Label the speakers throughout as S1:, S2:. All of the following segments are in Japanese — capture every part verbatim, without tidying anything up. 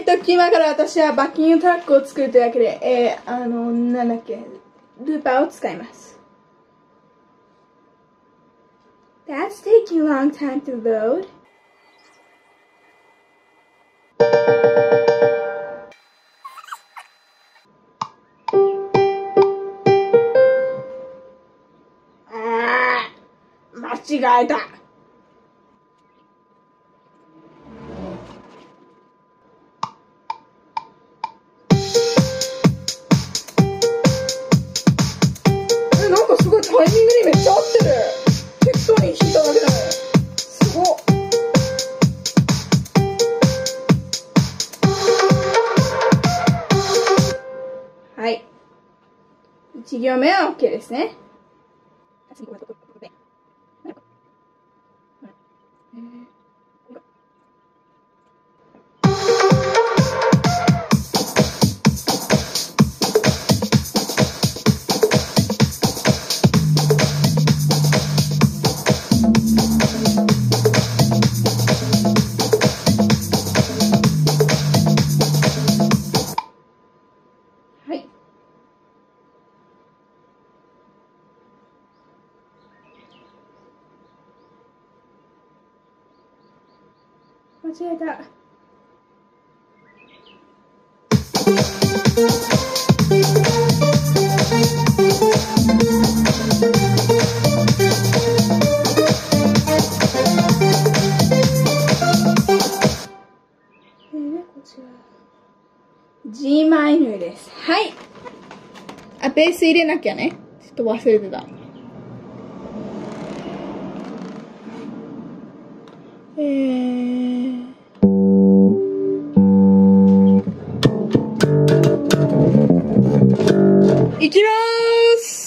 S1: と、今から私はバッキングトラックを作るというわけで、えー、あの、なんだっけ、ルーパーを使います。That's taking a long time to load. あー、間違えた。え、なんかすごいタイミングにめっちゃ合ってる。適当に弾いただけだね。すごっ。はい。いち行目は OK ですね。間違えた。えーね、こちら G マイナーです。はい。あ、ベース入れなきゃね。ちょっと忘れてた。えー、いきまーす。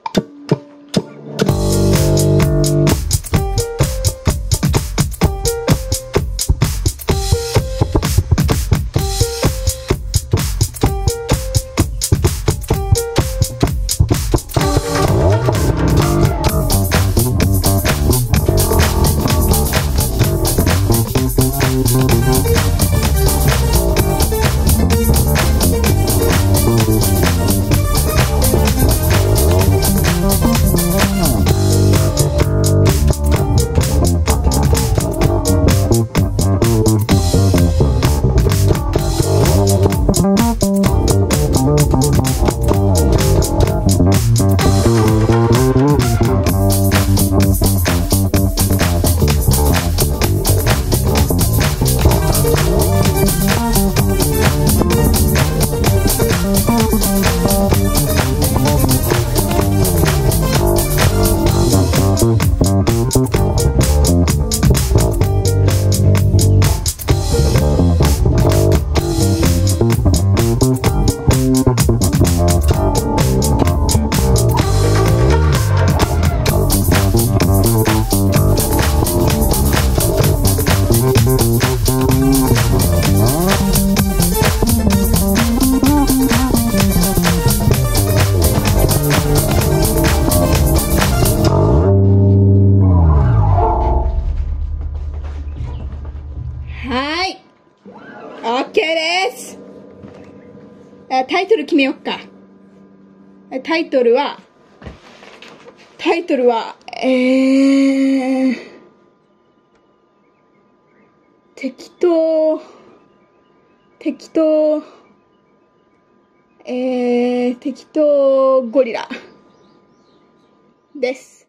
S1: はい。OK です。タイトル決めよっか。タイトルは、タイトルは、えー、適当、適当、えー、適当ゴリラです。